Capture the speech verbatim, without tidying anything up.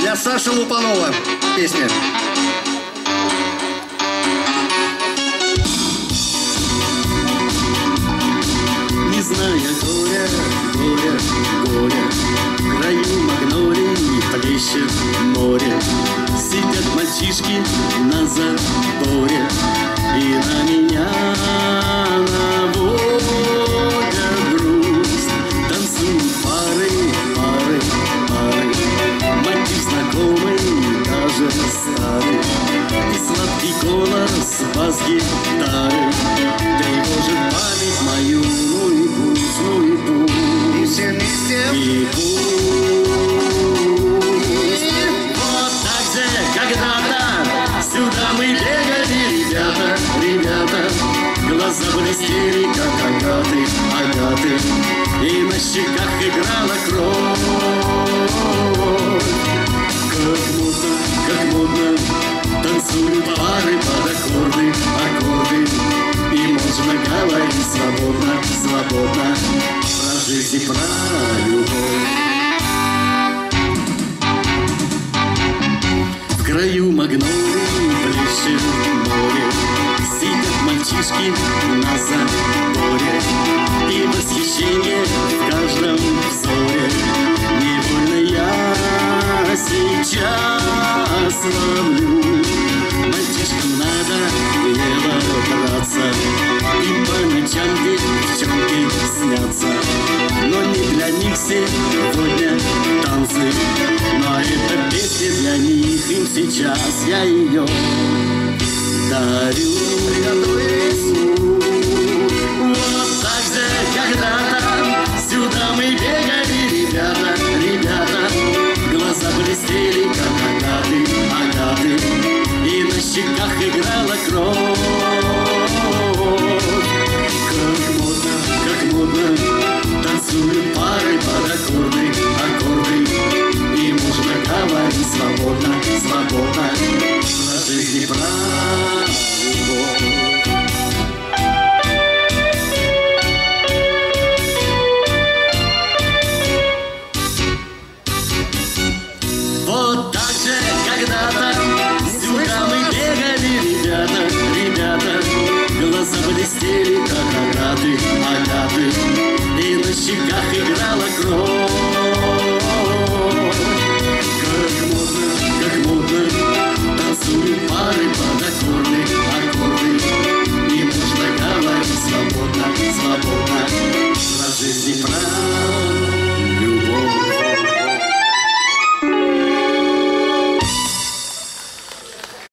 Для Саши Лупанова песня. Не зная горя, горя, горя, в краю магнолий плещет море. Сидят мальчишки на заборе и на меня наводят грусть. Танцуют пары, пары, пары, мотив знакомый, даже старый, и сладкий голос бас-гитары тревожит память мою. Ну и пусть, ну и пусть, И все вместе. и пусть. Вот так же когда-то сюда мы бегали, ребята, ребята. Глаза блестели, как агаты, агаты, и на щеках играла кровь. Как модно, как модно танцуют пары под аккорды, аккорды. И можно говорить свободно, свободно про жизнь и про любовь. В краю магнолий плещет море, сидят мальчишки на заборе, и восхищение в каждом взоре. Невольно я сейчас ловлю. Мальчишкам надо небо браться, и по ночам девчонки снятся. Но не для них сегодня танцы, но эта песня для них, им сейчас я ее дарю. Вот так же когда-то сюда мы бегали, ребята, ребята. Глаза блестели, как агаты, агаты, и на щеках играла кровь. Как модно, как модно танцуют пары под аккорды, аккорды. И можно говорить свободно, свободно про жизнь и про любовь. Вот так же когда-то сюда мы бегали, ребята, ребята. Глаза блестели, как агаты, агаты, и на щеках играла кровь.